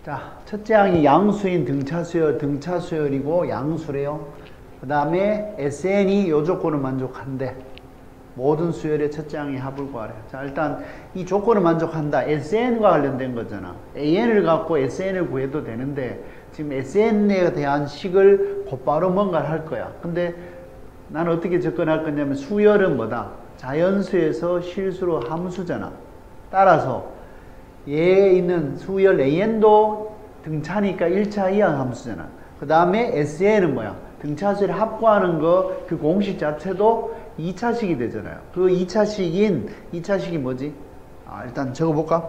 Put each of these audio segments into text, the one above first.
자, 첫째 항이 양수인 등차 수열이고 양수래요. 그 다음에 SN이 요 조건을 만족한대. 모든 수열의 첫째 항의 합을 구하래. 자, 일단 이 조건을 만족한다. SN과 관련된 거잖아. AN을 갖고 SN을 구해도 되는데 지금 SN에 대한 식을 곧바로 뭔가를 할 거야. 근데 나는 어떻게 접근할 거냐면 수열은 뭐다? 자연수에서 실수로 함수잖아. 따라서 얘에 있는 수열 AN도 등차니까 1차 이항 함수잖아. 그 다음에 SN은 뭐야? 등차수를 합구하는 거 그 공식 자체도 2차식이 되잖아요. 그 2차식이 뭐지? 일단 적어볼까?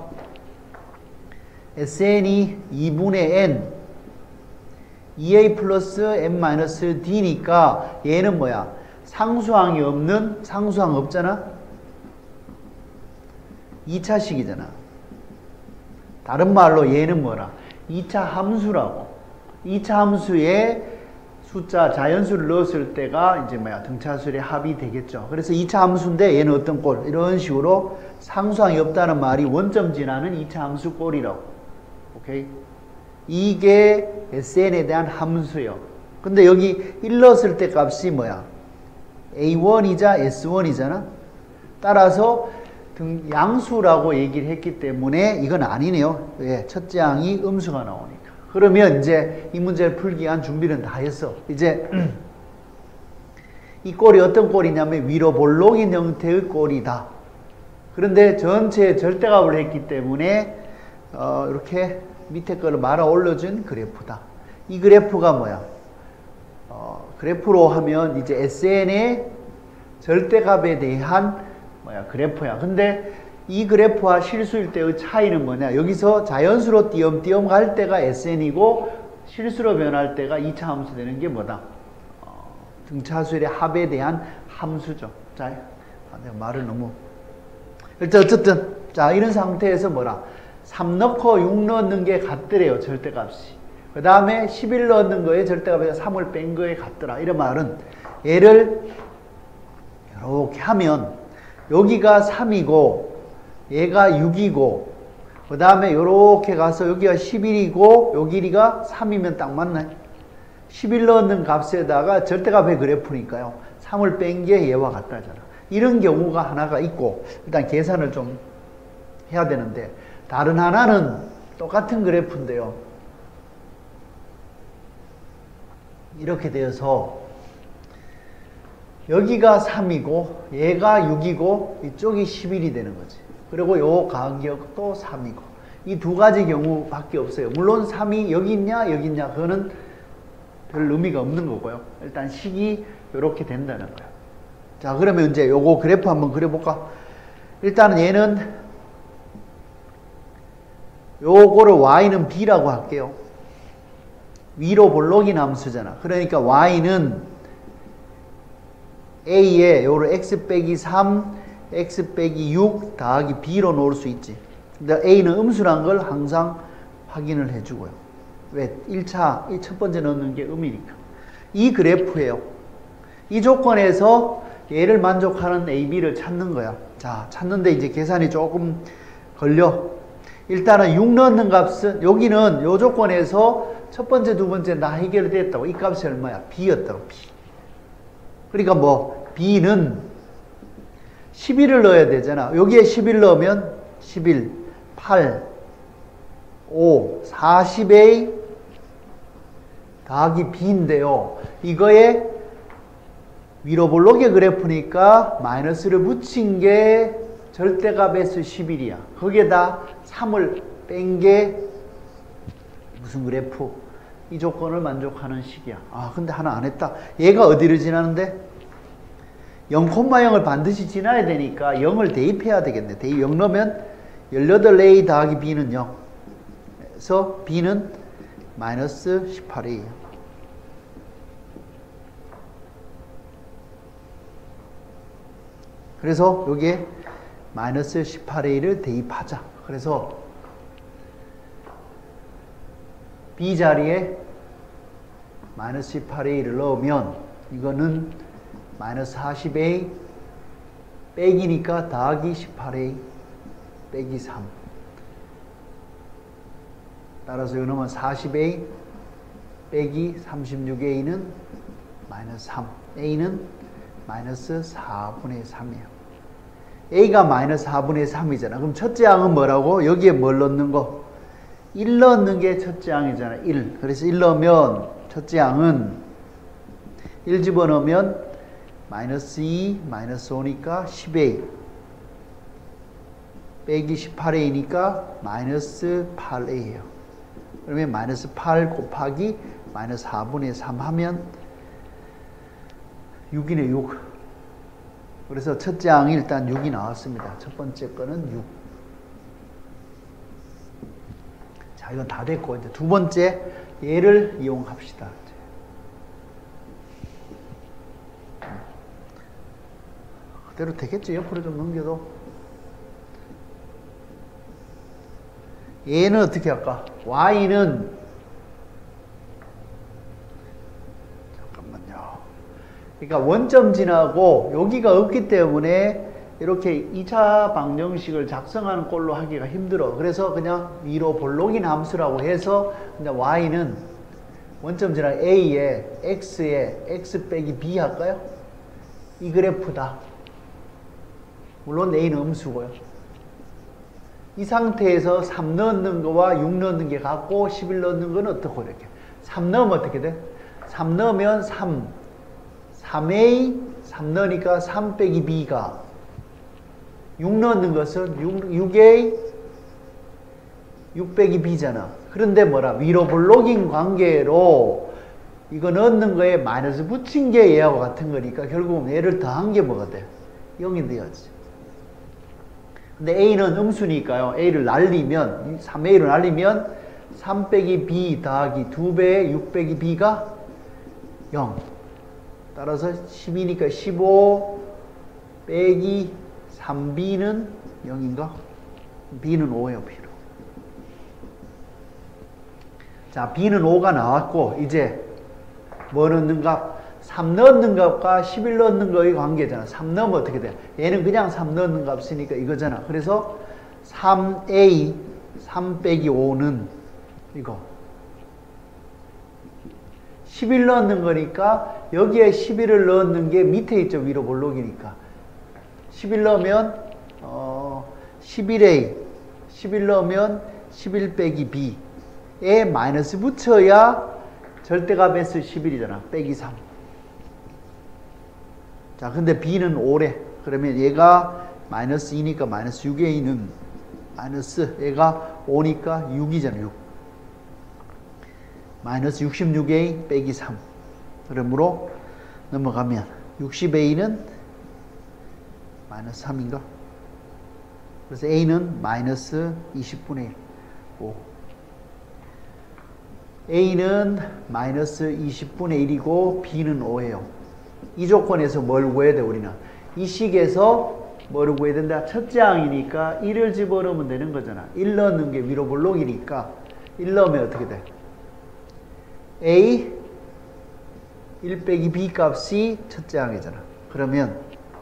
SN이 2분의 N 2A 플러스 N 마이너스 D니까 얘는 뭐야? 상수항이 없는 상수항 없잖아? 2차식이잖아. 다른 말로 얘는 뭐라? 2차 함수라고. 2차 함수에 숫자 자연수를 넣었을 때가 이제 뭐야? 등차수의 합이 되겠죠. 그래서 2차 함수인데 얘는 어떤 꼴? 이런 식으로 상수항이 없다는 말이 원점 지나는 2차 함수 꼴이라고. 오케이? 이게 SN에 대한 함수예요. 근데 여기 1 넣었을 때 값이 뭐야? A1이자 S1이잖아. 따라서 양수라고 얘기를 했기 때문에 이건 아니네요. 왜? 첫째 항이 음수가 나오니까. 그러면 이제 이 문제를 풀기 위한 준비는 다 했어. 이제 이 꼴이 어떤 꼴이냐면 위로 볼록인 형태의 꼴이다. 그런데 전체의 절대값을 했기 때문에 이렇게 밑에 거를 말아 올려준 그래프다. 이 그래프가 뭐야? 그래프로 하면 이제 SN의 절대값에 대한 그래프야. 근데 이 그래프와 실수일 때의 차이는 뭐냐? 여기서 자연수로 띄엄띄엄 갈 때가 SN이고 실수로 변할 때가 2차 함수 되는 게 뭐다? 등차수열의 합에 대한 함수죠. 자, 내가 말을 너무 어쨌든 자, 이런 상태에서 뭐라? 3 넣고 6 넣는 게 같더래요. 절대값이. 그 다음에 11 넣는 거에 절대값에서 3을 뺀 거에 같더라. 이런 말은 얘를 이렇게 하면 여기가 3이고 얘가 6이고 그 다음에 이렇게 가서 여기가 11이고 요 길이가 3이면 딱 맞나요? 11 넣는 값에다가 절대값의 그래프니까요. 3을 뺀 게 얘와 같다잖아. 이런 경우가 하나가 있고 일단 계산을 좀 해야 되는데 다른 하나는 똑같은 그래프인데요. 이렇게 되어서 여기가 3이고 얘가 6이고 이쪽이 11이 되는 거지. 그리고 요 간격도 3이고 이 두 가지 경우밖에 없어요. 물론 3이 여기 있냐 여기 있냐 그거는 별 의미가 없는 거고요. 일단 식이 이렇게 된다는 거예요. 자, 그러면 이제 요거 그래프 한번 그려볼까? 일단은 얘는 요거를 y는 b라고 할게요. 위로 볼록인 함수잖아. 그러니까 y는 a에 요를 x 빼기 3, x 빼기 6 더하기 b로 놓을 수 있지. 근데 a는 음수란 걸 항상 확인을 해주고요. 왜? 1차, 이 첫 번째 넣는 게 음이니까. 이 그래프예요. 이 조건에서 얘를 만족하는 a, b를 찾는 거야. 자, 찾는데 이제 계산이 조금 걸려. 일단은 6 넣는 값은 여기는 요 조건에서 첫 번째, 두 번째 다 해결됐다고. 이 값이 얼마야? b였다고. b. 그러니까 뭐 b는 11을 넣어야 되잖아. 여기에 11 넣으면 11, 8, 5, 40a 더하기 b인데요. 이거에 위로 볼록의 그래프니까 마이너스를 붙인 게 절대값에서 11이야. 거기에다 3을 뺀 게 무슨 그래프? 이 조건을 만족하는 식이야. 근데 하나 안 했다. 얘가 어디를 지나는데? 0,0을 반드시 지나야 되니까 0을 대입해야 되겠네. 대입 0 넣으면 18a 더하기 b는 0. 그래서 b는 마이너스 18a. 그래서 여기에 마이너스 18a를 대입하자. 그래서 b 자리에 마이너스 18a를 넣으면 이거는 마이너스 40a 빼기니까 더하기 18a 빼기 3 따라서 이거 넣으면 40A 빼기 36A는 마이너스 3. A는 마이너스 4분의 3이에요. A가 마이너스 4분의 3이잖아. 그럼 첫째 항은 뭐라고? 여기에 뭘 넣는 거? 1 넣는 게 첫째 항이잖아. 1. 그래서 1 넣으면 첫째 항은 1 집어넣으면 마이너스 2, 마이너스 5니까 10A 빼기 18A니까 마이너스 8A예요. 그러면 마이너스 8 곱하기 마이너스 4분의 3 하면 6이네, 6. 그래서 첫째 항이 일단 6이 나왔습니다. 첫 번째 거는 6. 자, 이건 다 됐고, 이제 두 번째 얘를 이용합시다. 그대로 되겠죠? 옆으로 좀 넘겨도. 얘는 어떻게 할까? y는 잠깐만요. 그러니까 원점 지나고 여기가 없기 때문에 이렇게 2차 방정식을 작성하는 꼴로 하기가 힘들어. 그래서 그냥 위로 볼록인 함수라고 해서 그냥 y는 원점 지나 a에 x에 x 빼기 b 할까요? 이 그래프다. 물론 a는 음수고요. 이 상태에서 3 넣는 거와 6 넣는 게 같고 11 넣는 건 어떻고 이렇게. 3 넣으면 어떻게 돼? 3 넣으면 3. 3a 3 넣으니까 3 빼기 b가 6 넣는 것은 6a 6 빼기 b잖아. 그런데 뭐라? 위로 볼록인 관계로 이거 넣는 거에 마이너스 붙인 게 얘하고 같은 거니까 결국은 얘를 더한 게 뭐가 돼? 0이 되어야지. 근데 a는 음수니까요. a를 날리면 3a로 날리면 3 빼기 b 더하기 2배의 6 빼기 b가 0. 따라서 12니까 15 빼기 3b는 0인가? b는 5예요. b로. 자, b는 5가 나왔고 이제 뭐 넣는 값? 3 넣는 값과 11 넣는 거의 관계잖아. 3 넣으면 어떻게 돼? 얘는 그냥 3 넣는 값 쓰니까 이거잖아. 그래서 3a 3 빼기 5는 이거 11 넣는 거니까 여기에 11을 넣는 게 밑에 있죠. 위로 볼록이니까 11 넣으면 11a 11 넣으면 11 빼기 b에 마이너스 붙여야 절대값 S 11이잖아. 빼기 3. 자, 근데 b는 5래. 그러면 얘가 마이너스 2니까 마이너스 6a는 마이너스 얘가 5니까 6이잖아. 6. 마이너스 66a 빼기 3. 그러므로 넘어가면 60a는 마이너스 3인가? 그래서 a는 마이너스 20분의 1. 5. a는 마이너스 20분의 1이고 b는 5예요. 이 조건에서 뭘 구해야 돼, 우리는? 이 식에서 뭘 구해야 된다? 첫째 항이니까 1을 집어넣으면 되는 거잖아. 1 넣는 게 위로 볼록이니까 1 넣으면 어떻게 돼? a 1 빼기 b 값이 첫째 항이잖아. 그러면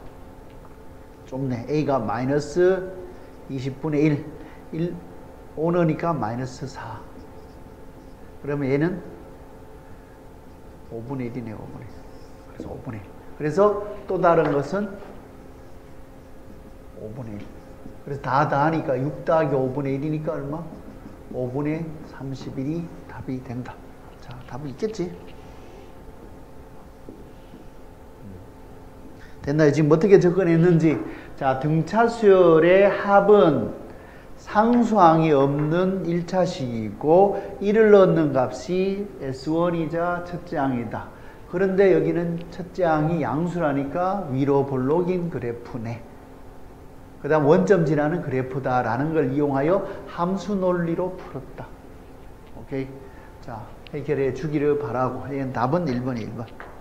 좁네. a가 마이너스 20분의 1 5 넣으니까 마이너스 4. 그러면 얘는 5분의 1이네. 5분의 1. 그래서 5분의 1. 그래서 또 다른 것은 5분의 1. 그래서 다 하니까 6 더하기 5분의 1이니까 얼마? 5분의 31이 답이 된다. 자, 답은 있겠지? 됐나요? 지금 어떻게 접근했는지. 자, 등차 수열의 합은 상수항이 없는 1차식이고 1을 넣는 값이 S1이자 첫째 항이다. 그런데 여기는 첫째 항이 양수라니까 위로 볼록인 그래프네. 그 다음 원점 지나는 그래프다라는 걸 이용하여 함수 논리로 풀었다. 오케이? 자, 해결해 주기를 바라고. 답은 1번이 1번.